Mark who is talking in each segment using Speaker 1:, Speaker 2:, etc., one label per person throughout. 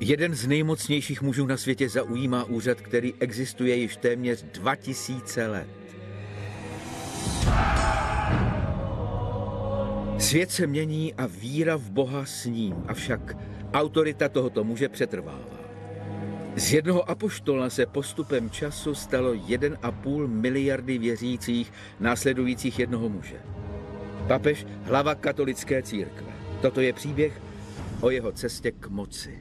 Speaker 1: Jeden z nejmocnějších mužů na světě zaujímá úřad, který existuje již téměř 2000 let. Svět se mění a víra v Boha s ním, avšak autorita tohoto muže přetrvává. Z jednoho apoštola se postupem času stalo 1,5 miliardy věřících následujících jednoho muže. Papež, hlava katolické církve. Toto je příběh o jeho cestě k moci.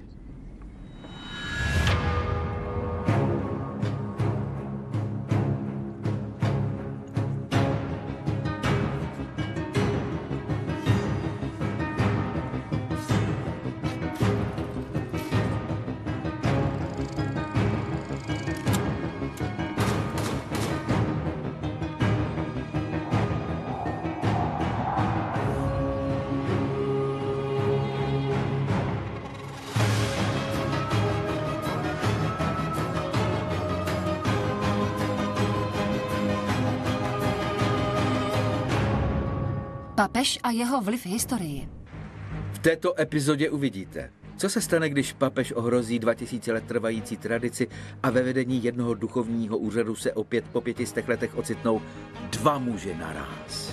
Speaker 2: Papež a jeho vliv v historii.
Speaker 1: V této epizodě uvidíte, co se stane, když papež ohrozí 2000 let trvající tradici a ve vedení jednoho duchovního úřadu se opět po 500 letech ocitnou dva muži naráz.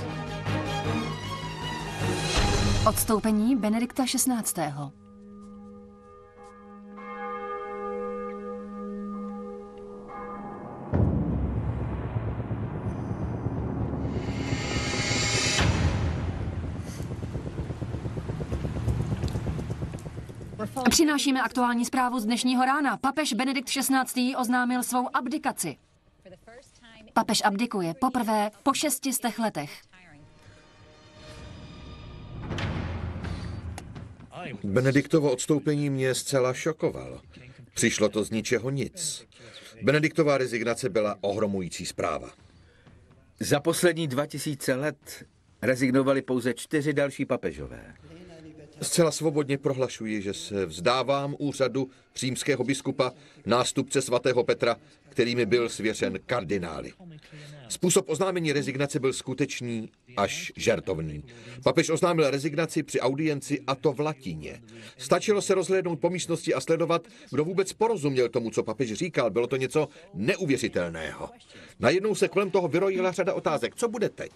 Speaker 2: Odstoupení Benedikta XVI. Přinášíme aktuální zprávu z dnešního rána. Papež Benedikt XVI. Oznámil svou abdikaci. Papež abdikuje poprvé po 600 letech.
Speaker 3: Benediktovo odstoupení mě zcela šokovalo. Přišlo to z ničeho nic. Benediktová rezignace byla ohromující zpráva.
Speaker 1: Za poslední 2000 let rezignovali pouze 4 další papežové.
Speaker 3: Zcela svobodně prohlašuji, že se vzdávám úřadu římského biskupa, nástupce svatého Petra, který mi byl svěřen kardinály. Způsob oznámení rezignace byl skutečný až žertovný. Papež oznámil rezignaci při audienci, a to v latině. Stačilo se rozhlédnout po místnosti a sledovat, kdo vůbec porozuměl tomu, co papež říkal. Bylo to něco neuvěřitelného. Najednou se kolem toho vyrojila řada otázek. Co bude teď?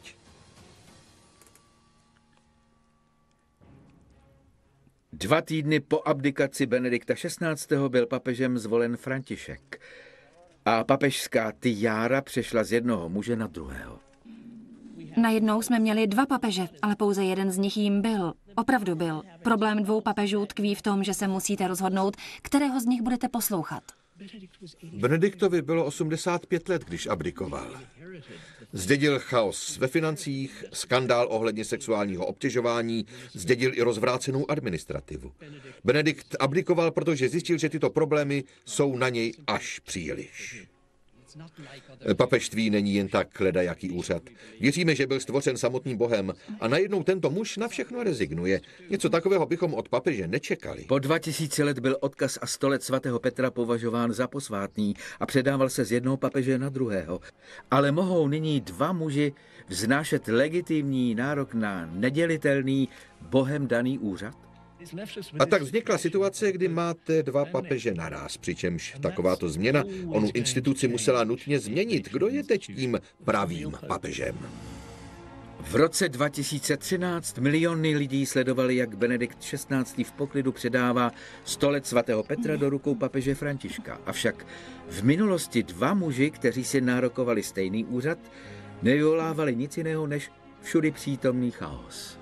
Speaker 1: Dva týdny po abdikaci Benedikta XVI. Byl papežem zvolen František a papežská tiára přešla z jednoho muže na druhého.
Speaker 2: Najednou jsme měli 2 papeže, ale pouze jeden z nich jím byl. Opravdu byl. Problém 2 papežů tkví v tom, že se musíte rozhodnout, kterého z nich budete poslouchat.
Speaker 3: Benediktovi bylo 85 let, když abdikoval. Zdědil chaos ve financích, skandál ohledně sexuálního obtěžování, zdědil i rozvrácenou administrativu. Benedikt abdikoval, protože zjistil, že tyto problémy jsou na něj až příliš. Papežství není jen tak ledajaký úřad. Věříme, že byl stvořen samotným Bohem a najednou tento muž na všechno rezignuje. Něco takového bychom od papeže nečekali.
Speaker 1: Po 2000 let byl odkaz a stolec svatého Petra považován za posvátný a předával se z jednoho papeže na druhého. Ale mohou nyní 2 muži vznášet legitimní nárok na nedělitelný Bohem daný úřad?
Speaker 3: A tak vznikla situace, kdy máte 2 papeže naráz, přičemž takováto změna onu instituci musela nutně změnit. Kdo je teď tím pravým papežem?
Speaker 1: V roce 2013 miliony lidí sledovali, jak Benedikt XVI. V poklidu předává stolec svatého Petra do rukou papeže Františka. Avšak v minulosti 2 muži, kteří si nárokovali stejný úřad, nevyvolávali nic jiného než všudy přítomný chaos.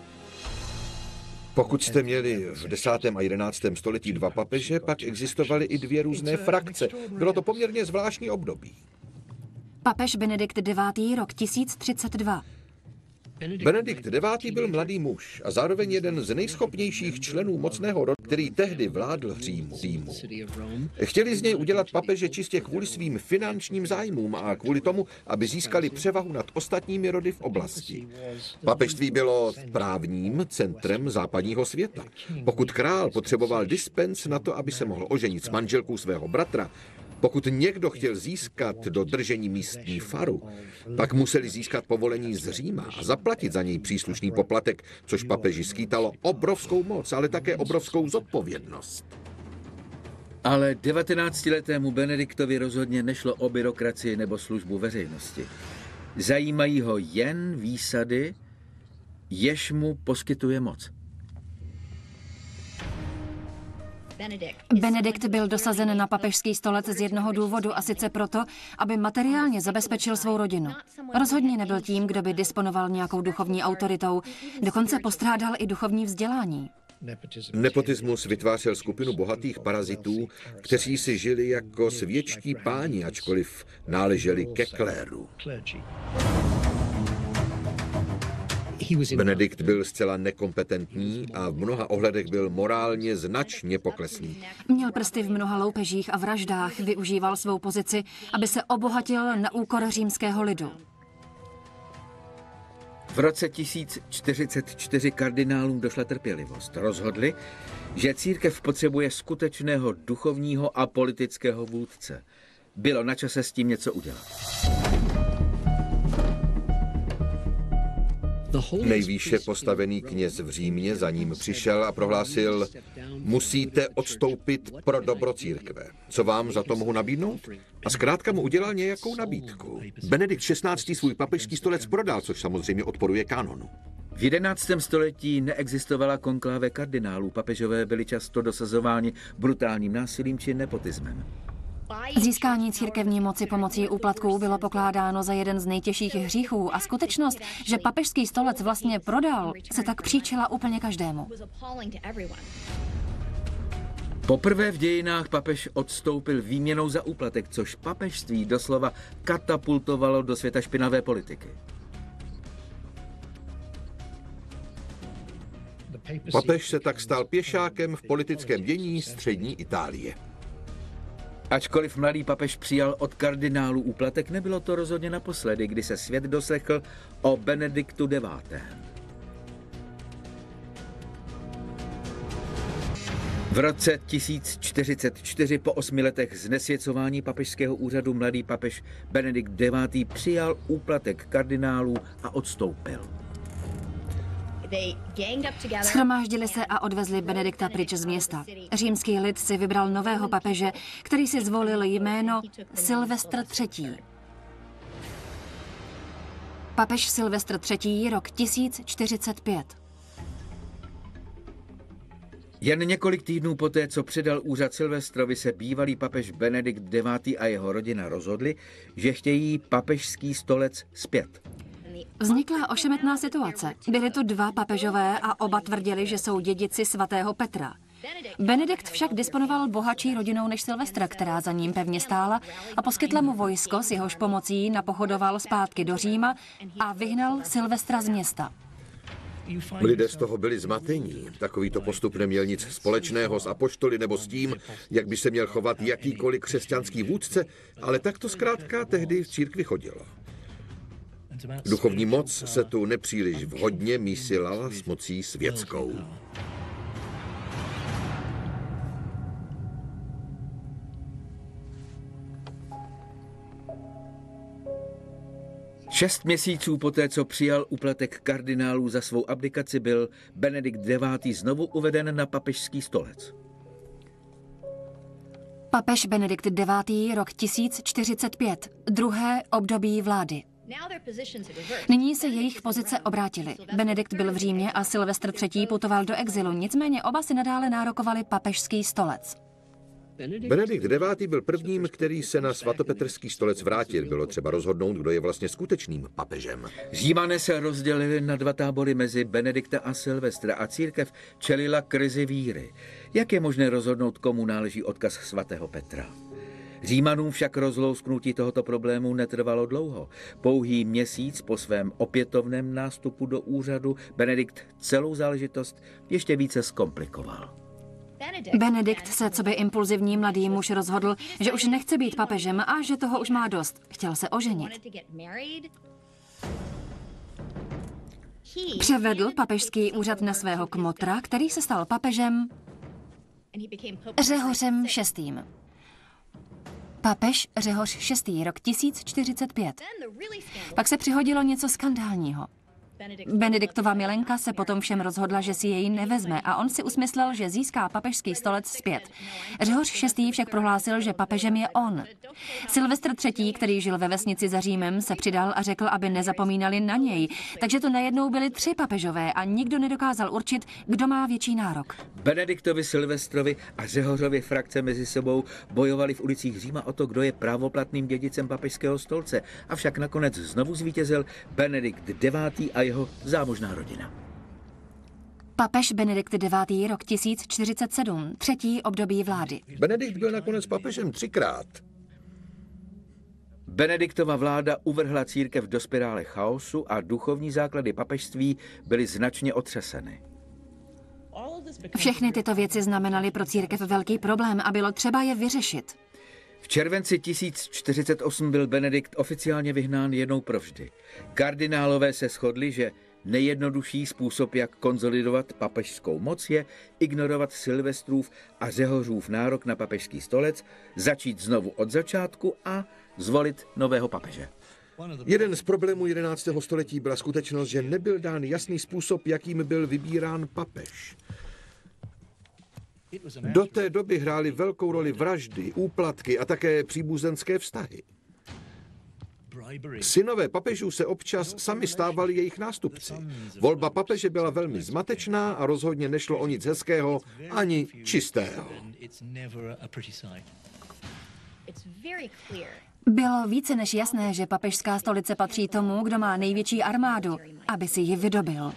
Speaker 3: Pokud jste měli v 10. a 11. století 2 papeže, pak existovaly i 2 různé frakce. Bylo to poměrně zvláštní období.
Speaker 2: Papež Benedikt IX. Rok 1032.
Speaker 3: Benedikt IX. Byl mladý muž a zároveň jeden z nejschopnějších členů mocného rodu, který tehdy vládl Římu. Chtěli z něj udělat papeže čistě kvůli svým finančním zájmům a kvůli tomu, aby získali převahu nad ostatními rody v oblasti. Papežství bylo právním centrem západního světa. Pokud král potřeboval dispens na to, aby se mohl oženit s manželkou svého bratra, pokud někdo chtěl získat do držení místní faru, pak museli získat povolení z Říma a zaplatit za něj příslušný poplatek, což papeži skýtalo obrovskou moc, ale také obrovskou zodpovědnost.
Speaker 1: Ale 19letému Benediktovi rozhodně nešlo o byrokracii nebo službu veřejnosti. Zajímají ho jen výsady, jež mu poskytuje moc.
Speaker 2: Benedikt byl dosazen na papežský stolec z jednoho důvodu, a sice proto, aby materiálně zabezpečil svou rodinu. Rozhodně nebyl tím, kdo by disponoval nějakou duchovní autoritou, dokonce postrádal i duchovní vzdělání.
Speaker 3: Nepotismus vytvářel skupinu bohatých parazitů, kteří si žili jako světští páni, ačkoliv náleželi ke kléru. Benedikt byl zcela nekompetentní a v mnoha ohledech byl morálně značně poklesný.
Speaker 2: Měl prsty v mnoha loupežích a vraždách, využíval svou pozici, aby se obohatil na úkor římského lidu.
Speaker 1: V roce 1044 kardinálům došla trpělivost. Rozhodli, že církev potřebuje skutečného duchovního a politického vůdce. Bylo na čase s tím něco udělat.
Speaker 3: Nejvýše postavený kněz v Římě za ním přišel a prohlásil: musíte odstoupit pro dobro církve. Co vám za to mohu nabídnout? A zkrátka mu udělal nějakou nabídku. Benedikt XVI. Svůj papežský stolec prodal, což samozřejmě odporuje kánonu.
Speaker 1: V 11. století neexistovala konkláve kardinálů. Papežové byli často dosazováni brutálním násilím či nepotismem.
Speaker 2: Získání církevní moci pomocí úplatků bylo pokládáno za jeden z nejtěžších hříchů a skutečnost, že papežský stolec vlastně prodal, se tak příčila úplně každému.
Speaker 1: Poprvé v dějinách papež odstoupil výměnou za úplatek, což papežství doslova katapultovalo do světa špinavé politiky.
Speaker 3: Papež se tak stal pěšákem v politickém dění střední Itálie.
Speaker 1: Ačkoliv mladý papež přijal od kardinálů úplatek, nebylo to rozhodně naposledy, kdy se svět doslechl o Benediktu IX. V roce 1044 po 8 letech znesvěcování papežského úřadu mladý papež Benedikt IX. Přijal úplatek kardinálů a odstoupil.
Speaker 2: Shromáždili se a odvezli Benedikta pryč z města. Římský lid si vybral nového papeže, který si zvolil jméno Silvestr III. Papež Silvestr III. Rok 1045.
Speaker 1: Jen několik týdnů poté, co předal úřad Silvestrovi, se bývalý papež Benedikt IX. A jeho rodina rozhodli, že chtějí papežský stolec zpět.
Speaker 2: Vznikla ošemetná situace. Byli tu dva papežové a oba tvrdili, že jsou dědici svatého Petra. Benedikt však disponoval bohatší rodinou než Silvestra, která za ním pevně stála a poskytla mu vojsko, s jehož pomocí napochodoval zpátky do Říma a vyhnal Silvestra z města.
Speaker 3: Lidé z toho byli zmatení. Takovýto postup neměl nic společného s apoštoly nebo s tím, jak by se měl chovat jakýkoliv křesťanský vůdce, ale tak to zkrátka tehdy v církvi chodilo. Duchovní moc se tu nepříliš vhodně mísila s mocí světskou.
Speaker 1: Šest měsíců poté, co přijal úplatek kardinálů za svou abdikaci, byl Benedikt IX. Znovu uveden na papežský stolec.
Speaker 2: Papež Benedikt IX. Rok 1045. Druhé období vlády. Nyní se jejich pozice obrátily. Benedikt byl v Římě a Silvestr III. Putoval do exilu, nicméně oba si nadále nárokovali papežský stolec.
Speaker 3: Benedikt IX. Byl prvním, který se na svatopetrský stolec vrátil. Bylo třeba rozhodnout, kdo je vlastně skutečným papežem.
Speaker 1: Římané se rozdělili na dva tábory mezi Benedikta a Silvestra a církev čelila krizi víry. Jak je možné rozhodnout, komu náleží odkaz svatého Petra? Římanům však rozlousknutí tohoto problému netrvalo dlouho. Pouhý měsíc po svém opětovném nástupu do úřadu Benedikt celou záležitost ještě více zkomplikoval.
Speaker 2: Benedikt se coby impulzivní mladý muž rozhodl, že už nechce být papežem a že toho už má dost. Chtěl se oženit. Převedl papežský úřad na svého kmotra, který se stal papežem Řehořem VI. Papež Řehoř VI. Rok 1045. Pak se přihodilo něco skandálního. Benediktova milenka se potom všem rozhodla, že si jej nevezme a on si usmyslel, že získá papežský stolec zpět. Řehoř VI. Však prohlásil, že papežem je on. Silvestr III., který žil ve vesnici za Římem, se přidal a řekl, aby nezapomínali na něj. Takže to najednou byli 3 papežové a nikdo nedokázal určit, kdo má větší nárok.
Speaker 1: Benediktovi, Silvestrovi a Řehořovi frakce mezi sebou bojovali v ulicích Říma o to, kdo je právoplatným dědicem papežského stolce. Avšak nakonec znovu zvítězil Benedikt IX. A jeho zámožná rodina.
Speaker 2: Papež Benedikt IX. Rok 1047, 3. období vlády.
Speaker 3: Benedikt byl nakonec papežem 3krát.
Speaker 1: Benediktova vláda uvrhla církev do spirály chaosu a duchovní základy papežství byly značně otřeseny.
Speaker 2: Všechny tyto věci znamenaly pro církev velký problém a bylo třeba je vyřešit.
Speaker 1: V červenci 1048 byl Benedikt oficiálně vyhnán jednou provždy. Kardinálové se shodli, že nejjednodušší způsob, jak konsolidovat papežskou moc, je ignorovat Silvestrův a Řehořův nárok na papežský stolec, začít znovu od začátku a zvolit nového papeže.
Speaker 3: Jeden z problémů 11. století byla skutečnost, že nebyl dán jasný způsob, jakým byl vybírán papež. Do té doby hrály velkou roli vraždy, úplatky a také příbuzenské vztahy. Synové papežů se občas sami stávali jejich nástupci. Volba papeže byla velmi zmatečná a rozhodně nešlo o nic hezkého ani čistého.
Speaker 2: Bylo více než jasné, že papežská stolice patří tomu, kdo má největší armádu, aby si ji vydobil.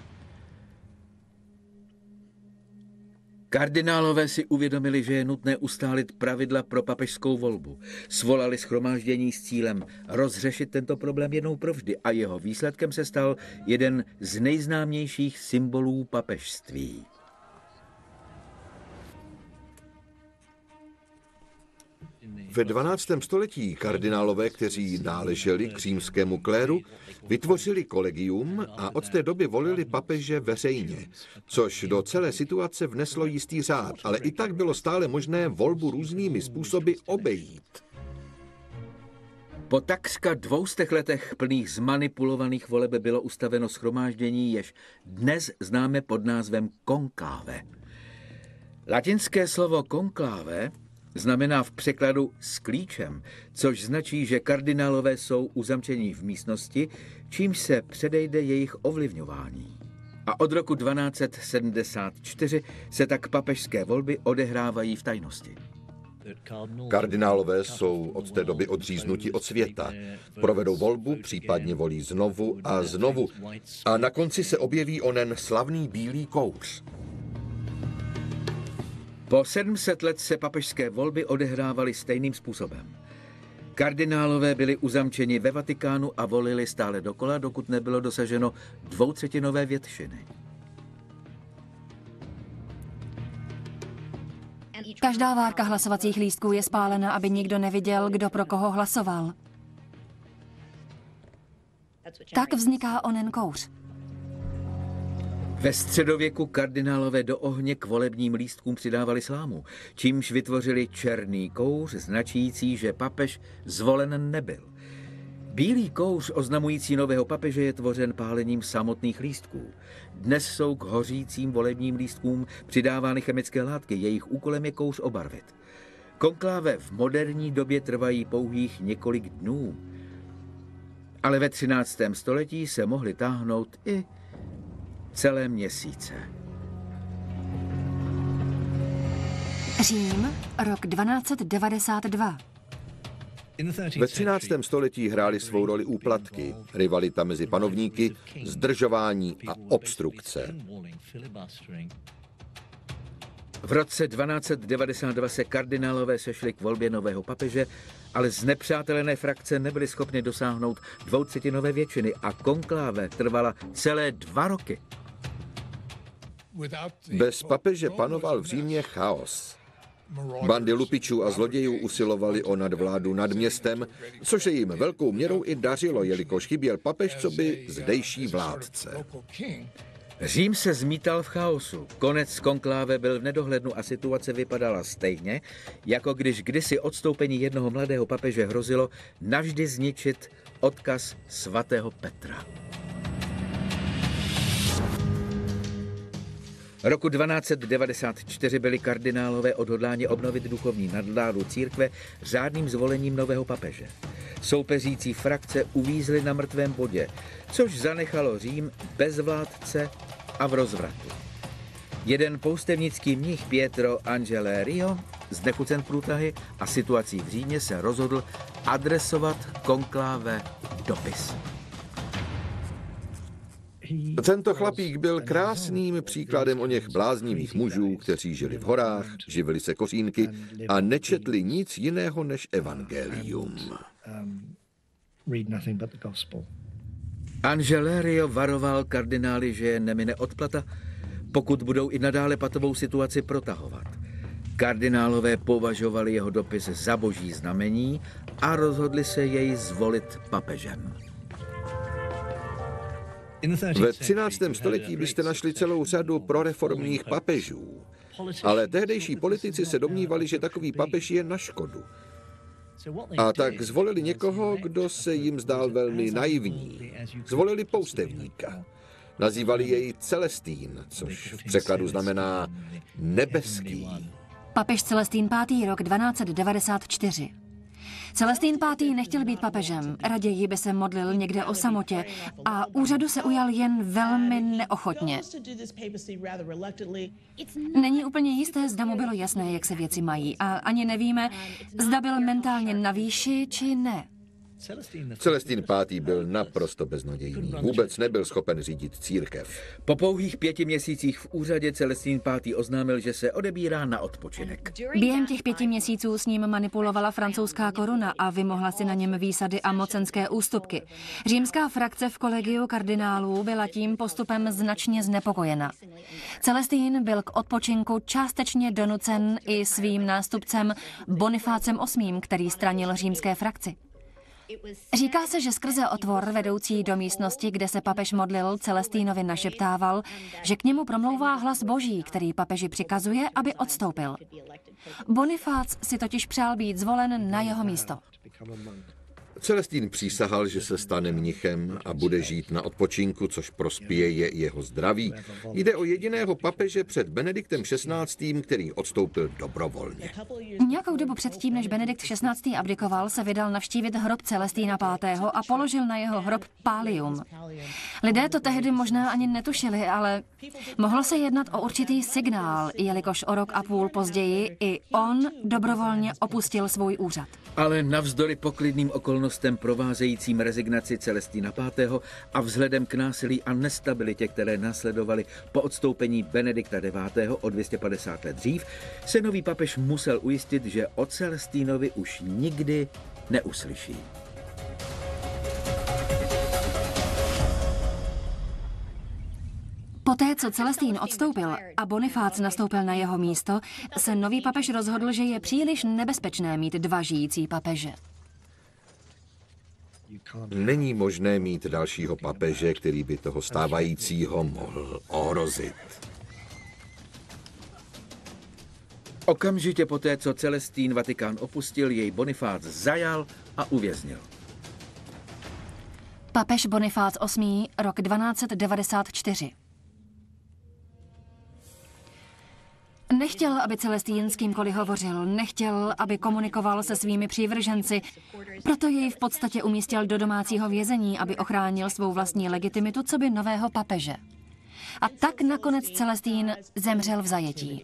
Speaker 1: Kardinálové si uvědomili, že je nutné ustálit pravidla pro papežskou volbu. Svolali shromáždění s cílem rozřešit tento problém jednou provždy a jeho výsledkem se stal jeden z nejznámějších symbolů papežství.
Speaker 3: Ve 12. století kardinálové, kteří náleželi k římskému kléru, vytvořili kolegium a od té doby volili papeže veřejně, což do celé situace vneslo jistý řád, ale i tak bylo stále možné volbu různými způsoby obejít.
Speaker 1: Po takřka 200 letech plných zmanipulovaných voleb bylo ustaveno shromáždění, jež dnes známe pod názvem konkláve. Latinské slovo konkláve znamená v překladu s klíčem, což značí, že kardinálové jsou uzamčení v místnosti, čímž se předejde jejich ovlivňování. A od roku 1274 se tak papežské volby odehrávají v tajnosti.
Speaker 3: Kardinálové jsou od té doby odříznuti od světa. Provedou volbu, případně volí znovu a znovu. A na konci se objeví onen slavný bílý kouř.
Speaker 1: Po 700 let se papežské volby odehrávaly stejným způsobem. Kardinálové byli uzamčeni ve Vatikánu a volili stále dokola, dokud nebylo dosaženo 2/3 většiny.
Speaker 2: Každá várka hlasovacích lístků je spálena, aby nikdo neviděl, kdo pro koho hlasoval. Tak vzniká onen kouř.
Speaker 1: Ve středověku kardinálové do ohně k volebním lístkům přidávali slámu, čímž vytvořili černý kouř, značící, že papež zvolen nebyl. Bílý kouř oznamující nového papeže je tvořen pálením samotných lístků. Dnes jsou k hořícím volebním lístkům přidávány chemické látky, jejich úkolem je kouř obarvit. Konkláve v moderní době trvají pouhých několik dnů, ale ve 13. století se mohly táhnout i celé měsíce.
Speaker 2: Řím, rok 1292.
Speaker 3: Ve 13. století hrály svou roli úplatky, rivalita mezi panovníky, zdržování a obstrukce.
Speaker 1: V roce 1292 se kardinálové sešli k volbě nového papeže, ale znepřátelené frakce nebyly schopny dosáhnout 2/3 většiny a konkláve trvala celé 2 roky.
Speaker 3: Bez papeže panoval v Římě chaos. Bandy lupičů a zlodějů usilovali o nadvládu nad městem, což se jim velkou měrou i dařilo, jelikož chyběl papež coby zdejší vládce.
Speaker 1: Řím se zmítal v chaosu. Konec konkláve byl v nedohlednu a situace vypadala stejně, jako když kdysi odstoupení jednoho mladého papeže hrozilo navždy zničit odkaz svatého Petra. Roku 1294 byli kardinálové odhodláni obnovit duchovní nadvládu církve řádným zvolením nového papeže. Soupeřící frakce uvízly na mrtvém bodě, což zanechalo Řím bez vládce a v rozvratu. Jeden poustevnický mnich Pietro Angelerio, znechucen průtahy a situací v Římě, se rozhodl adresovat konkláve dopis.
Speaker 3: Tento chlapík byl krásným příkladem o něch bláznivých mužů, kteří žili v horách, živili se kořínky a nečetli nic jiného než evangelium.
Speaker 1: Angelerio varoval kardinály, že je nemine odplata, pokud budou i nadále patovou situaci protahovat. Kardinálové považovali jeho dopis za boží znamení a rozhodli se jej zvolit papežem.
Speaker 3: Ve 13. století byste našli celou řadu proreformních papežů, ale tehdejší politici se domnívali, že takový papež je na škodu. A tak zvolili někoho, kdo se jim zdál velmi naivní. Zvolili poustevníka. Nazývali jej Celestín, což v překladu znamená nebeský.
Speaker 2: Papež Celestín V. rok 1294. Celestín V. nechtěl být papežem, raději by se modlil někde o samotě a úřadu se ujal jen velmi neochotně. Není úplně jisté, zda mu bylo jasné, jak se věci mají a ani nevíme, zda byl mentálně na výši, či ne.
Speaker 3: Celestín V. byl naprosto beznadějný. Vůbec nebyl schopen řídit církev.
Speaker 1: Po pouhých 5 měsících v úřadě Celestín V. oznámil, že se odebírá na odpočinek.
Speaker 2: Během těch 5 měsíců s ním manipulovala francouzská koruna a vymohla si na něm výsady a mocenské ústupky. Římská frakce v kolegiu kardinálů byla tím postupem značně znepokojena. Celestín byl k odpočinku částečně donucen i svým nástupcem Bonifácem VIII., který stranil římské frakci. Říká se, že skrze otvor vedoucí do místnosti, kde se papež modlil, Celestínovi našeptával, že k němu promlouvá hlas boží, který papeži přikazuje, aby odstoupil. Bonifác si totiž přál být zvolen na jeho místo.
Speaker 3: Celestín přísahal, že se stane mnichem a bude žít na odpočinku, což prospěje jeho zdraví. Jde o jediného papeže před Benediktem XVI., který odstoupil dobrovolně.
Speaker 2: Nějakou dobu předtím, než Benedikt XVI. Abdikoval, se vydal navštívit hrob Celestína V. a položil na jeho hrob pálium. Lidé to tehdy možná ani netušili, ale mohlo se jednat o určitý signál, jelikož o rok a půl později i on dobrovolně opustil svůj úřad.
Speaker 1: Ale navzdory poklidným okolnostem provázejícím rezignaci Celestína V. a vzhledem k násilí a nestabilitě, které následovaly po odstoupení Benedikta IX. O 250 let dřív, se nový papež musel ujistit, že o Celestínovi už nikdy neuslyší.
Speaker 2: Poté, co Celestín odstoupil a Bonifác nastoupil na jeho místo, se nový papež rozhodl, že je příliš nebezpečné mít 2 žijící papeže.
Speaker 3: Není možné mít dalšího papeže, který by toho stávajícího mohl ohrozit.
Speaker 1: Okamžitě poté, co Celestín Vatikán opustil, jej Bonifác zajal a uvěznil.
Speaker 2: Papež Bonifác VIII. Rok 1294. Nechtěl, aby Celestín s kýmkoliv hovořil, nechtěl, aby komunikoval se svými přívrženci, proto jej v podstatě umístil do domácího vězení, aby ochránil svou vlastní legitimitu coby nového papeže. A tak nakonec Celestín zemřel v zajetí.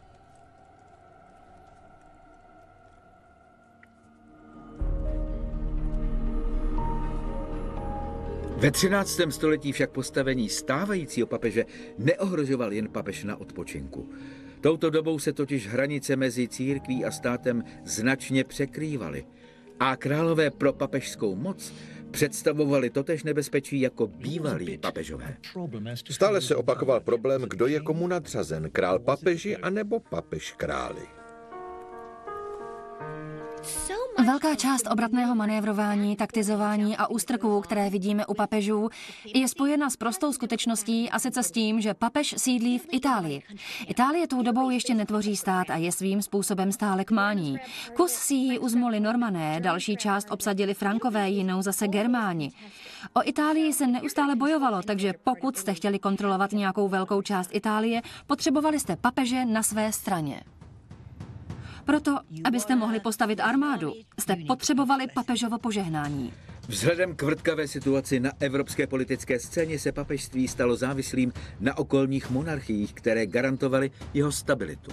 Speaker 1: Ve 13. století však postavení stávajícího papeže neohrožoval jen papež na odpočinku. Touto dobou se totiž hranice mezi církví a státem značně překrývaly a králové pro papežskou moc představovali totéž nebezpečí jako bývalí papežové.
Speaker 3: Stále se opakoval problém, kdo je komu nadřazen, král papeži anebo papež králi.
Speaker 2: Velká část obratného manévrování, taktizování a ústrků, které vidíme u papežů, je spojena s prostou skutečností a sice s tím, že papež sídlí v Itálii. Itálie tou dobou ještě netvoří stát a je svým způsobem stále k mání. Kus si ji uzmuli Normané, další část obsadili Frankové, jinou zase Germáni. O Itálii se neustále bojovalo, takže pokud jste chtěli kontrolovat nějakou velkou část Itálie, potřebovali jste papeže na své straně. Proto, abyste mohli postavit armádu, jste potřebovali papežovo požehnání.
Speaker 1: Vzhledem k vrtkavé situaci na evropské politické scéně se papežství stalo závislým na okolních monarchiích, které garantovaly jeho stabilitu.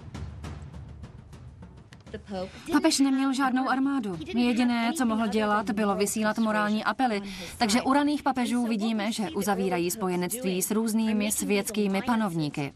Speaker 2: Papež neměl žádnou armádu. Jediné, co mohl dělat, bylo vysílat morální apely. Takže u raných papežů vidíme, že uzavírají spojenectví s různými světskými panovníky.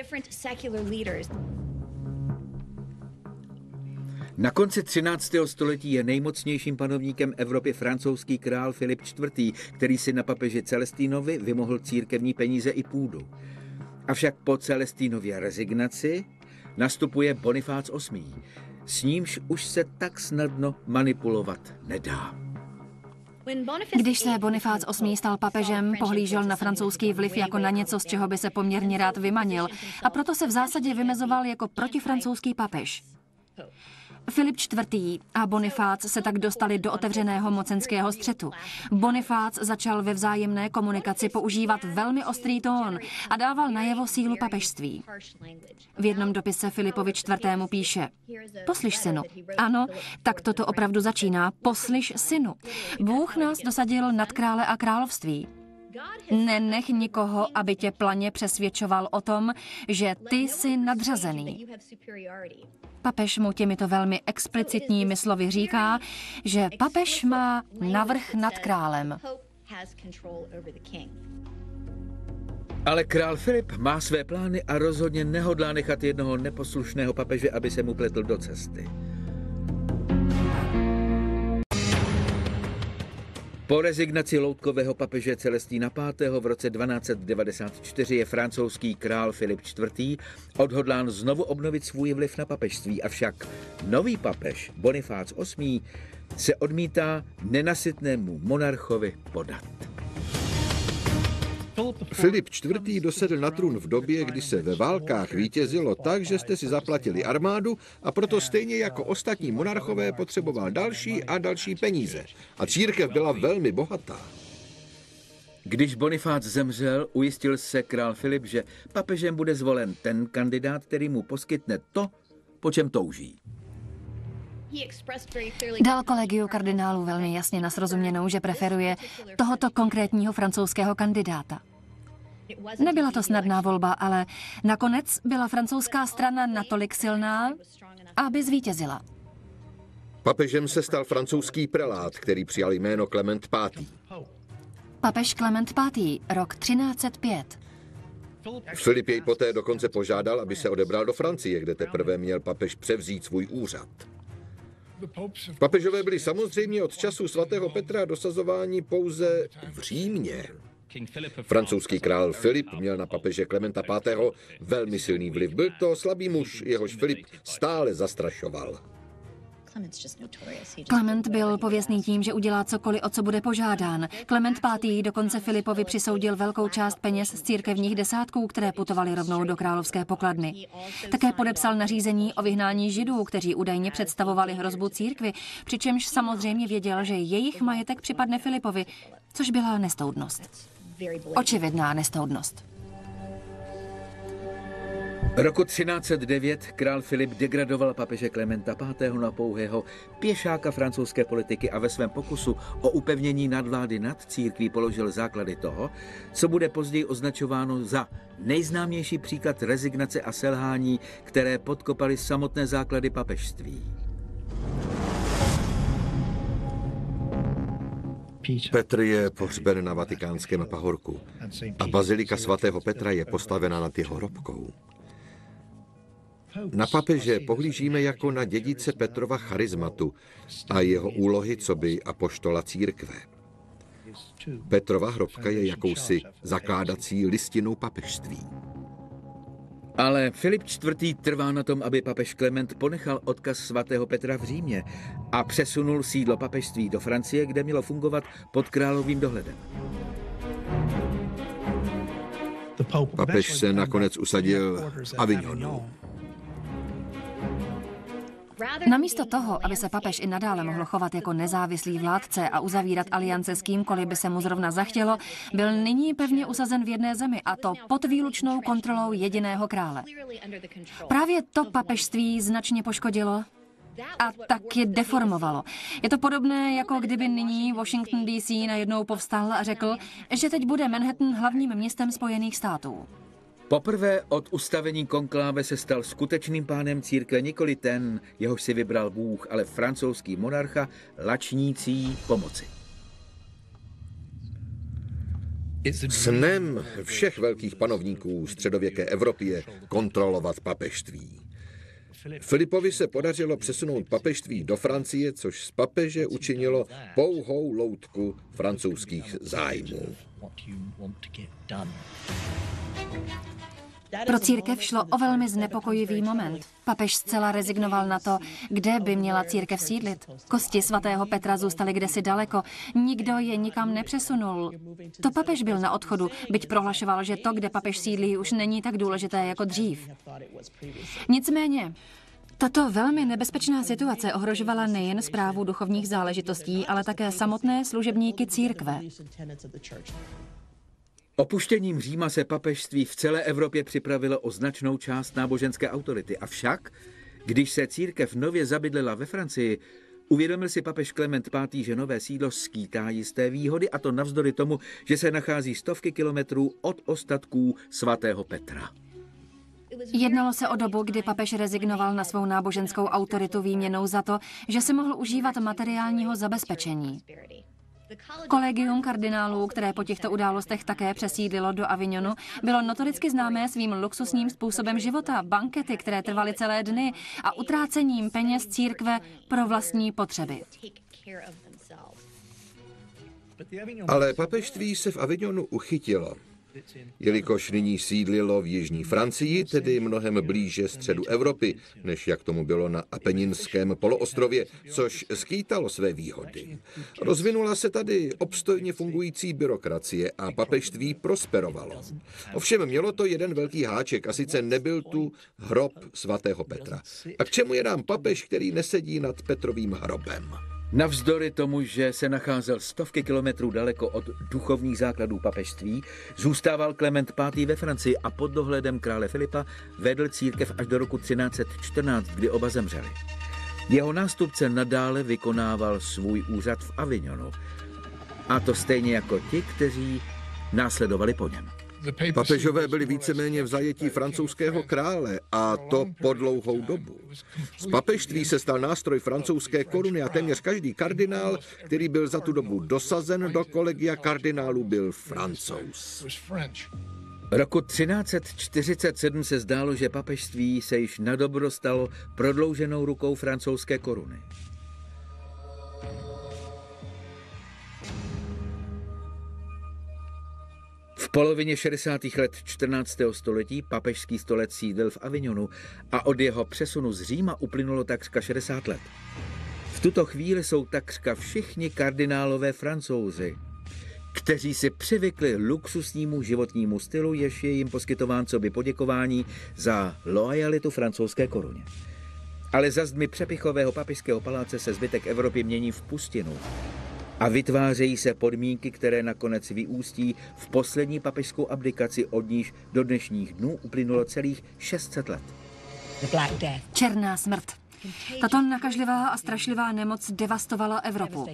Speaker 1: Na konci 13. století je nejmocnějším panovníkem Evropy francouzský král Filip IV., který si na papeži Celestinovi vymohl církevní peníze i půdu. Avšak po Celestinově rezignaci nastupuje Bonifác VIII. S nímž už se tak snadno manipulovat nedá.
Speaker 2: Když se Bonifác VIII. Stal papežem, pohlížel na francouzský vliv jako na něco, z čeho by se poměrně rád vymanil, a proto se v zásadě vymezoval jako protifrancouzský papež. Filip IV. A Bonifác se tak dostali do otevřeného mocenského střetu. Bonifác začal ve vzájemné komunikaci používat velmi ostrý tón a dával najevo sílu papežství. V jednom dopise Filipovi IV. Píše: Poslyš, synu. Ano, tak toto opravdu začíná. Poslyš, synu. Bůh nás dosadil nad krále a království. Nenech nikoho, aby tě planě přesvědčoval o tom, že ty jsi nadřazený. Papež mu těmito velmi explicitními slovy říká, že papež má navrch nad králem.
Speaker 1: Ale král Filip má své plány a rozhodně nehodlá nechat jednoho neposlušného papeže, aby se mu pletl do cesty. Po rezignaci loutkového papeže Celestína V. v roce 1294 je francouzský král Filip IV. Odhodlán znovu obnovit svůj vliv na papežství, avšak nový papež Bonifác VIII. Se odmítá nenasytnému monarchovi podat.
Speaker 3: Filip IV. Dosedl na trůn v době, kdy se ve válkách vítězilo tak, že jste si zaplatili armádu, a proto stejně jako ostatní monarchové potřeboval další a další peníze. A církev byla velmi bohatá.
Speaker 1: Když Bonifác zemřel, ujistil se král Filip, že papežem bude zvolen ten kandidát, který mu poskytne to, po čem touží.
Speaker 2: Dal kolegiu kardinálů velmi jasně na srozuměnou, že preferuje tohoto konkrétního francouzského kandidáta. Nebyla to snadná volba, ale nakonec byla francouzská strana natolik silná, aby zvítězila.
Speaker 3: Papežem se stal francouzský prelát, který přijal jméno Klement V.
Speaker 2: Papež Klement V. rok 1305.
Speaker 3: Filip jej poté dokonce požádal, aby se odebral do Francie, kde teprve měl papež převzít svůj úřad. Papežové byli samozřejmě od času svatého Petra dosazováni pouze v Římě. Francouzský král Filip měl na papeže Klementa V. velmi silný vliv. Byl to slabý muž, jehož Filip stále zastrašoval.
Speaker 2: Klement byl pověstný tím, že udělá cokoliv, o co bude požádán. Klement V. dokonce Filipovi přisoudil velkou část peněz z církevních desátků, které putovaly rovnou do královské pokladny. Také podepsal nařízení o vyhnání Židů, kteří údajně představovali hrozbu církvi, přičemž samozřejmě věděl, že jejich majetek připadne Filipovi, což byla nestoudnost. Očividná nestoudnost.
Speaker 1: Roku 1309 král Filip degradoval papeže Klementa V. na pouhého pěšáka francouzské politiky a ve svém pokusu o upevnění nadvlády nad církví položil základy toho, co bude později označováno za nejznámější příklad rezignace a selhání, které podkopaly samotné základy papežství.
Speaker 3: Petr je pohřben na Vatikánském pahorku a bazilika svatého Petra je postavena nad jeho hrobkou. Na papeže pohlížíme jako na dědice Petrova charizmatu a jeho úlohy coby apoštola církve. Petrova hrobka je jakousi zakládací listinou papežství.
Speaker 1: Ale Filip IV. Trvá na tom, aby papež Klement ponechal odkaz svatého Petra v Římě a přesunul sídlo papežství do Francie, kde mělo fungovat pod královým dohledem.
Speaker 3: Papež se nakonec usadil v Avignonu.
Speaker 2: Namísto toho, aby se papež i nadále mohl chovat jako nezávislý vládce a uzavírat aliance s kýmkoliv by se mu zrovna zachtělo, byl nyní pevně usazen v jedné zemi, a to pod výlučnou kontrolou jediného krále. Právě to papežství značně poškodilo a tak je deformovalo. Je to podobné, jako kdyby nyní Washington DC najednou povstal a řekl, že teď bude Manhattan hlavním městem Spojených států.
Speaker 1: Poprvé od ustavení konkláve se stal skutečným pánem církve nikoli ten, jehož si vybral Bůh, ale francouzský monarcha lačnící pomoci.
Speaker 3: Snem všech velkých panovníků středověké Evropy je kontrolovat papežství. Filipovi se podařilo přesunout papežství do Francie, což z papeže učinilo pouhou loutku francouzských zájmů.
Speaker 2: Pro církev šlo o velmi znepokojivý moment. Papež zcela rezignoval na to, kde by měla církev sídlit. Kosti svatého Petra zůstaly kdesi daleko, nikdo je nikam nepřesunul. To papež byl na odchodu, byť prohlašoval, že to, kde papež sídlí, už není tak důležité jako dřív. Nicméně, tato velmi nebezpečná situace ohrožovala nejen správu duchovních záležitostí, ale také samotné služebníky církve.
Speaker 1: Opuštěním Říma se papežství v celé Evropě připravilo o značnou část náboženské autority. Avšak, když se církev nově zabydlela ve Francii, uvědomil si papež Klement V., že nové sídlo skýtá jisté výhody, a to navzdory tomu, že se nachází stovky kilometrů od ostatků svatého Petra.
Speaker 2: Jednalo se o dobu, kdy papež rezignoval na svou náboženskou autoritu výměnou za to, že se mohl užívat materiálního zabezpečení. Kolegium kardinálů, které po těchto událostech také přesídlilo do Avignonu, bylo notoricky známé svým luxusním způsobem života, bankety, které trvaly celé dny, a utrácením peněz církve pro vlastní potřeby.
Speaker 3: Ale papežství se v Avignonu uchytilo. Jelikož nyní sídlilo v jižní Francii, tedy mnohem blíže středu Evropy, než jak tomu bylo na Apeninském poloostrově, což skýtalo své výhody. Rozvinula se tady obstojně fungující byrokracie a papežství prosperovalo. Ovšem mělo to jeden velký háček, a sice nebyl tu hrob svatého Petra. A k čemu je nám papež, který nesedí nad Petrovým hrobem?
Speaker 1: Navzdory tomu, že se nacházel stovky kilometrů daleko od duchovních základů papežství, zůstával Klement V. ve Francii a pod dohledem krále Filipa vedl církev až do roku 1314, kdy oba zemřeli. Jeho nástupce nadále vykonával svůj úřad v Avignonu, a to stejně jako ti, kteří následovali po něm.
Speaker 3: Papežové byli víceméně v zajetí francouzského krále, a to po dlouhou dobu. Z papežství se stal nástroj francouzské koruny a téměř každý kardinál, který byl za tu dobu dosazen do kolegia kardinálů, byl Francouz.
Speaker 1: Roku 1347 se zdálo, že papežství se již nadobro stalo prodlouženou rukou francouzské koruny. V polovině 60. let 14. století papežský stolec sídlil v Avignonu a od jeho přesunu z Říma uplynulo takřka 60 let. V tuto chvíli jsou takřka všichni kardinálové Francouzi, kteří si přivykli luxusnímu životnímu stylu, jež je jim poskytován coby poděkování za loajalitu francouzské koruně. Ale za zdmi přepichového papežského paláce se zbytek Evropy mění v pustinu a vytvářejí se podmínky, které nakonec vyústí v poslední papežskou abdikaci, od níž do dnešních dnů uplynulo celých 600 let.
Speaker 2: Černá smrt. Tato nakažlivá a strašlivá nemoc devastovala Evropu.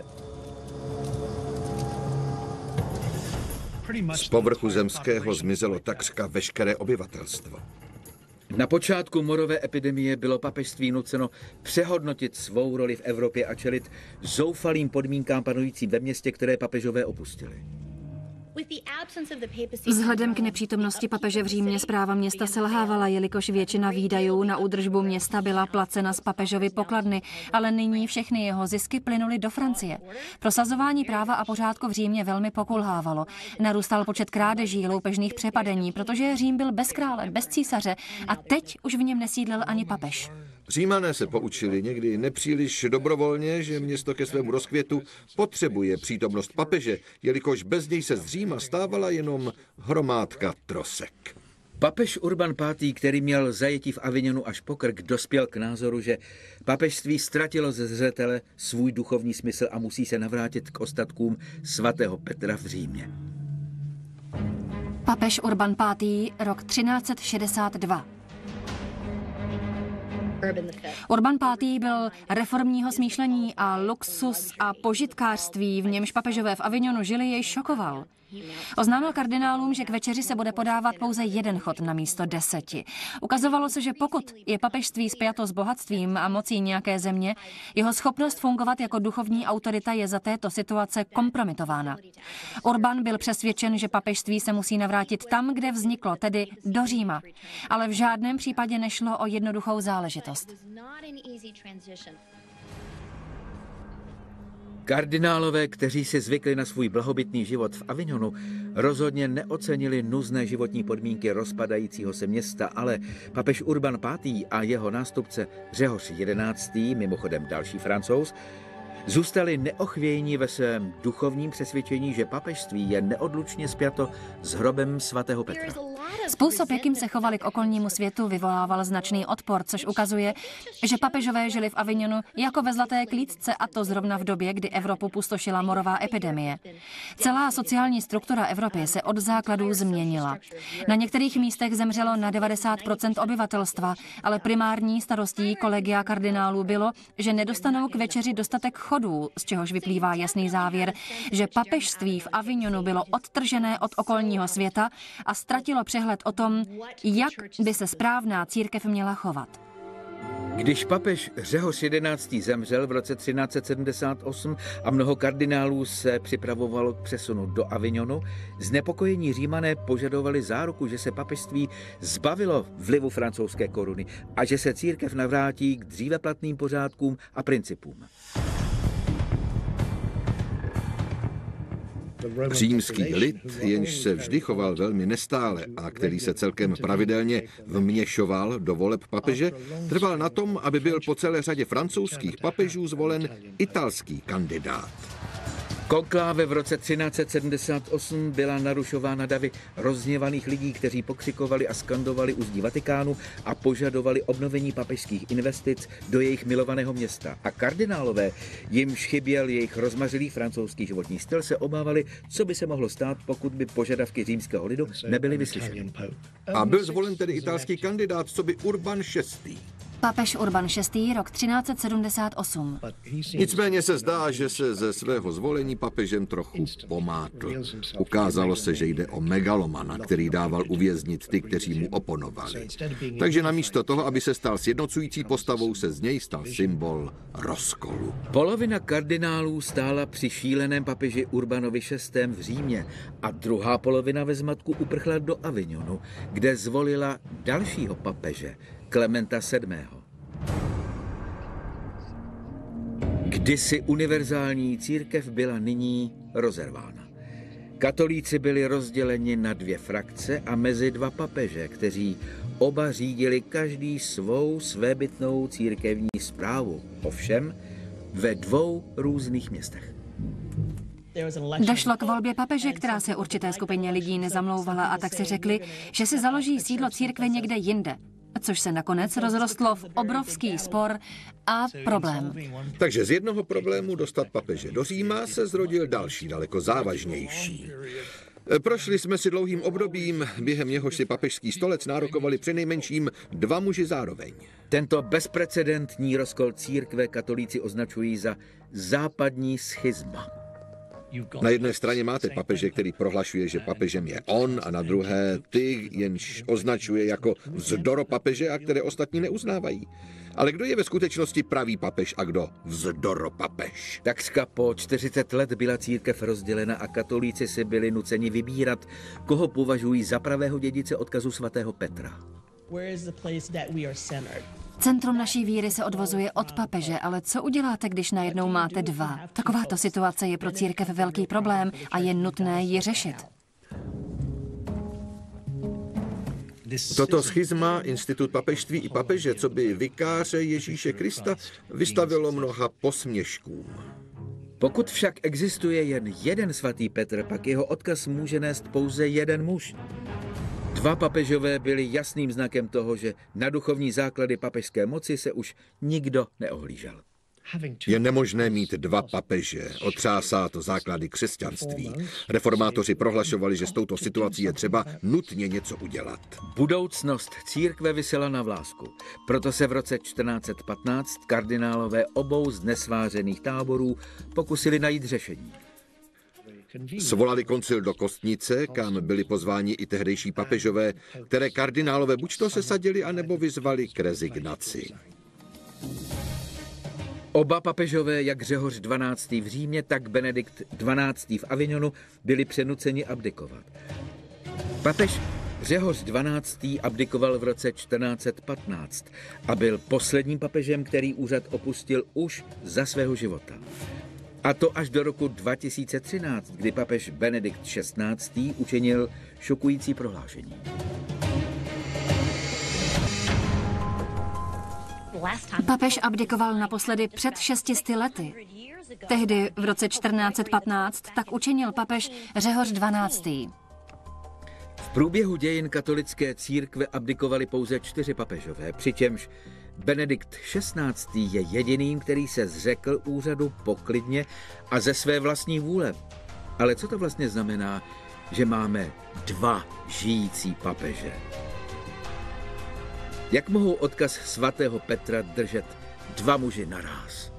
Speaker 3: Z povrchu zemského zmizelo takřka veškeré obyvatelstvo.
Speaker 1: Na počátku morové epidemie bylo papežství nuceno přehodnotit svou roli v Evropě a čelit zoufalým podmínkám panujícím ve městě, které papežové opustili.
Speaker 2: Vzhledem k nepřítomnosti papeže v Římě správa města selhávala, jelikož většina výdajů na údržbu města byla placena z papežovy pokladny, ale nyní všechny jeho zisky plynuly do Francie. Prosazování práva a pořádku v Římě velmi pokulhávalo. Narůstal počet krádeží, loupežných přepadení, protože Řím byl bez krále, bez císaře a teď už v něm nesídlil ani papež.
Speaker 3: Římané se poučili někdy nepříliš dobrovolně, že město ke svému rozkvětu potřebuje přítomnost papeže, jelikož bez něj se z Říma stávala jenom hromádka trosek.
Speaker 1: Papež Urban V., který měl zajetí v Avignonu až po krk, dospěl k názoru, že papežství ztratilo ze zřetele svůj duchovní smysl a musí se navrátit k ostatkům svatého Petra v Římě.
Speaker 2: Papež Urban V., rok 1362. Urban V. byl reformního smýšlení a luxus a požitkářství, v němž papežové v Avignonu žili, jej šokoval. Oznámil kardinálům, že k večeři se bude podávat pouze jeden chod na místo 10. Ukazovalo se, že pokud je papežství spjato s bohatstvím a mocí nějaké země, jeho schopnost fungovat jako duchovní autorita je za této situace kompromitována. Urban byl přesvědčen, že papežství se musí navrátit tam, kde vzniklo, tedy do Říma. Ale v žádném případě nešlo o jednoduchou záležitost.
Speaker 1: Kardinálové, kteří si zvykli na svůj blahobytný život v Avignonu, rozhodně neocenili nuzné životní podmínky rozpadajícího se města, ale papež Urban V. a jeho nástupce Řehoř XI., mimochodem další Francouz, zůstali neochvějní ve svém duchovním přesvědčení, že papežství je neodlučně spjato s hrobem svatého Petra.
Speaker 2: Způsob, jakým se chovali k okolnímu světu, vyvolával značný odpor, což ukazuje, že papežové žili v Avignonu jako ve zlaté klídce, a to zrovna v době, kdy Evropu pustošila morová epidemie. Celá sociální struktura Evropy se od základů změnila. Na některých místech zemřelo na 90% obyvatelstva, ale primární starostí kolegia kardinálů bylo, že nedostanou k večeři dostatek chodů, z čehož vyplývá jasný závěr, že papežství v Avignonu bylo odtržené od okolního světa a ztratilo přehled o tom, jak by se správná církev měla chovat.
Speaker 1: Když papež Řehoř XI. Zemřel v roce 1378 a mnoho kardinálů se připravovalo k přesunu do Avignonu, znepokojení Římané požadovali záruku, že se papežství zbavilo vlivu francouzské koruny a že se církev navrátí k dříve platným pořádkům a principům.
Speaker 3: Římský lid, jenž se vždy choval velmi nestále a který se celkem pravidelně vměšoval do voleb papeže, trval na tom, aby byl po celé řadě francouzských papežů zvolen italský kandidát.
Speaker 1: Konkláve v roce 1378 byla narušována davy rozhněvaných lidí, kteří pokřikovali a skandovali u zdí Vatikánu a požadovali obnovení papežských investic do jejich milovaného města. A kardinálové, jimž chyběl jejich rozmařilý francouzský životní styl, se obávali, co by se mohlo stát, pokud by požadavky římského lidu nebyly vyslyšeny.
Speaker 3: A byl zvolen tedy italský kandidát, co by Urban VI.
Speaker 2: Papež Urban VI. Rok 1378.
Speaker 3: Nicméně se zdá, že se ze svého zvolení papežem trochu pomátl. Ukázalo se, že jde o megalomana, který dával uvěznit ty, kteří mu oponovali. Takže namísto toho, aby se stal sjednocující postavou, se z něj stal symbol rozkolu.
Speaker 1: Polovina kardinálů stála při šíleném papeži Urbanovi VI. V Římě a druhá polovina ve zmatku uprchla do Avignonu, kde zvolila dalšího papeže, Klementa VII. Kdysi univerzální církev byla nyní rozervána. Katolíci byli rozděleni na dvě frakce a mezi dva papeže, kteří oba řídili každý svou svébytnou církevní správu, ovšem ve dvou různých městech.
Speaker 2: Došlo k volbě papeže, která se určité skupině lidí nezamlouvala, a tak si řekli, že si založí sídlo církve někde jinde, což se nakonec rozrostlo v obrovský spor a problém.
Speaker 3: Takže z jednoho problému dostat papeže do Říma se zrodil další, daleko závažnější. Prošli jsme si dlouhým obdobím, během něhož si papežský stolec nárokovali přinejmenším dva muži zároveň.
Speaker 1: Tento bezprecedentní rozkol církve katolíci označují za západní schizma.
Speaker 3: Na jedné straně máte papeže, který prohlašuje, že papežem je on, a na druhé ty, jenž označuje jako vzdoropapeže a které ostatní neuznávají. Ale kdo je ve skutečnosti pravý papež a kdo vzdoropapež?
Speaker 1: Takřka po 40 let byla církev rozdělena a katolíci si byli nuceni vybírat, koho považují za pravého dědice odkazu svatého Petra.
Speaker 2: Centrum naší víry se odvozuje od papeže, ale co uděláte, když najednou máte dva? Takováto situace je pro církev velký problém a je nutné ji řešit.
Speaker 3: Toto schizma, institut papežství i papeže, co by vikáře Ježíše Krista, vystavilo mnoha posměškům.
Speaker 1: Pokud však existuje jen jeden svatý Petr, pak jeho odkaz může nést pouze jeden muž. Dva papežové byli jasným znakem toho, že na duchovní základy papežské moci se už nikdo neohlížel.
Speaker 3: Je nemožné mít dva papeže, otřásá to základy křesťanství. Reformátoři prohlašovali, že s touto situací je třeba nutně něco udělat.
Speaker 1: Budoucnost církve visela na vlásku. Proto se v roce 1415 kardinálové obou z nesvářených táborů pokusili najít řešení.
Speaker 3: Svolali koncil do Kostnice, kam byli pozváni i tehdejší papežové, které kardinálové buď to sesadili, anebo vyzvali k rezignaci.
Speaker 1: Oba papežové, jak Řehoř XII. V Římě, tak Benedikt XII. V Avignonu, byli přenuceni abdikovat. Papež Řehoř XII. Abdikoval v roce 1415 a byl posledním papežem, který úřad opustil už za svého života. A to až do roku 2013, kdy papež Benedikt XVI. Učinil šokující prohlášení.
Speaker 2: Papež abdikoval naposledy před 600 lety. Tehdy v roce 1415 tak učinil papež Řehoř XII.
Speaker 1: V průběhu dějin katolické církve abdikovali pouze 4 papežové, přičemž Benedikt XVI. Je jediným, který se zřekl úřadu poklidně a ze své vlastní vůle. Ale co to vlastně znamená, že máme 2 žijící papeže? Jak mohou odkaz svatého Petra držet 2 muži naráz?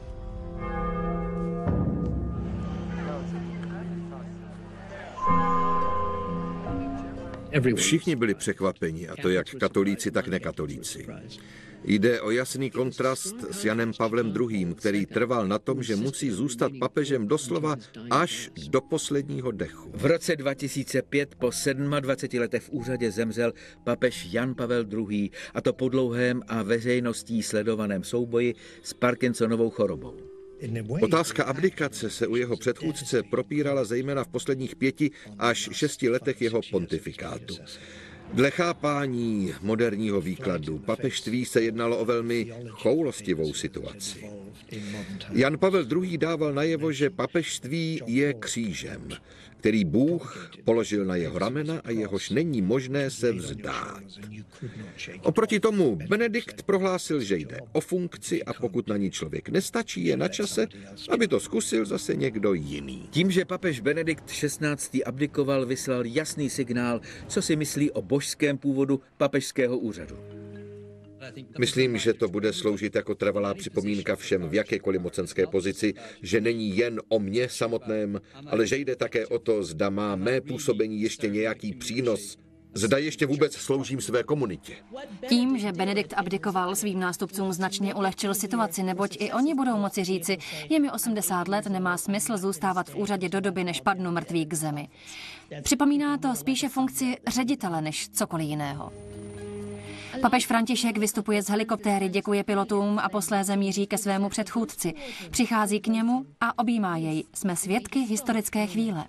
Speaker 3: Všichni byli překvapeni, a to jak katolíci, tak nekatolíci. Jde o jasný kontrast s Janem Pavlem II., který trval na tom, že musí zůstat papežem doslova až do posledního dechu.
Speaker 1: V roce 2005 po 27 letech v úřadě zemřel papež Jan Pavel II., a to po dlouhém a veřejností sledovaném souboji s Parkinsonovou chorobou.
Speaker 3: Otázka abdikace se u jeho předchůdce propírala zejména v posledních 5 až 6 letech jeho pontifikátu. Dle chápání moderního výkladu papežství se jednalo o velmi choulostivou situaci. Jan Pavel II. Dával najevo, že papežství je křížem, který Bůh položil na jeho ramena a jehož není možné se vzdát. Oproti tomu Benedikt prohlásil, že jde o funkci a pokud na ní člověk nestačí, je na čase, aby to zkusil zase někdo jiný.
Speaker 1: Tím, že papež Benedikt XVI. Abdikoval, vyslal jasný signál, co si myslí o božském původu papežského úřadu.
Speaker 3: Myslím, že to bude sloužit jako trvalá připomínka všem v jakékoliv mocenské pozici, že není jen o mně samotném, ale že jde také o to, zda má mé působení ještě nějaký přínos, zda ještě vůbec sloužím své komunitě.
Speaker 2: Tím, že Benedikt abdikoval, svým nástupcům značně ulehčil situaci, neboť i oni budou moci říci, je mi 80 let, nemá smysl zůstávat v úřadě do doby, než padnu mrtvý k zemi. Připomíná to spíše funkci ředitele než cokoliv jiného. Papež František vystupuje z helikoptéry, děkuje pilotům a posléze míří ke svému předchůdci. Přichází k němu a objímá jej. Jsme svědky historické chvíle.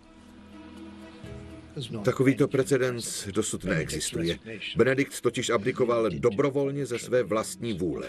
Speaker 3: Takovýto precedens dosud neexistuje. Benedikt totiž abdikoval dobrovolně ze své vlastní vůle.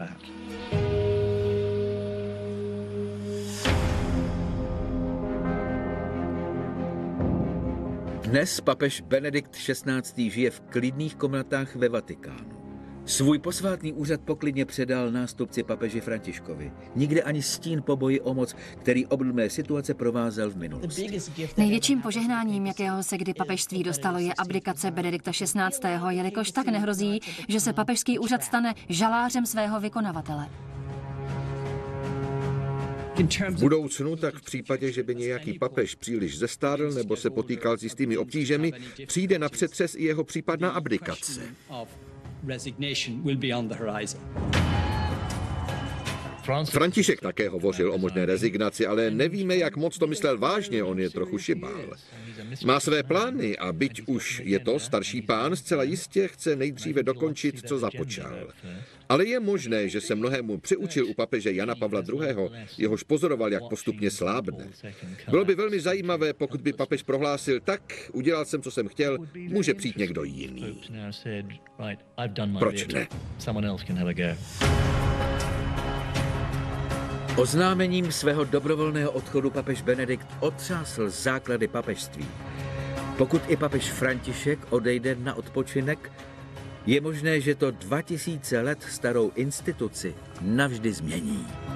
Speaker 1: Dnes papež Benedikt XVI. Žije v klidných komnatách ve Vatikánu. Svůj posvátný úřad poklidně předal nástupci papeži Františkovi. Nikde ani stín po boji o moc, který obdobné situace provázel v minulosti.
Speaker 2: Největším požehnáním, jakého se kdy papežství dostalo, je abdikace Benedikta XVI., jelikož tak nehrozí, že se papežský úřad stane žalářem svého vykonavatele.
Speaker 3: V budoucnu, tak v případě, že by nějaký papež příliš zestárl nebo se potýkal s jistými obtížemi, přijde na přetřes i jeho případná abdikace. František také hovořil o možné rezignaci, ale nevíme, jak moc to myslel vážně, on je trochu šibál. Má své plány a byť už je to starší pán, zcela jistě chce nejdříve dokončit, co započal. Ale je možné, že se mnohému přiučil u papeže Jana Pavla II., jehož pozoroval, jak postupně slábne. Bylo by velmi zajímavé, pokud by papež prohlásil, tak, udělal jsem, co jsem chtěl, může přijít někdo jiný. Proč ne?
Speaker 1: Oznámením svého dobrovolného odchodu papež Benedikt otřásl základy papežství. Pokud i papež František odejde na odpočinek, je možné, že to 2000 let starou instituci navždy změní.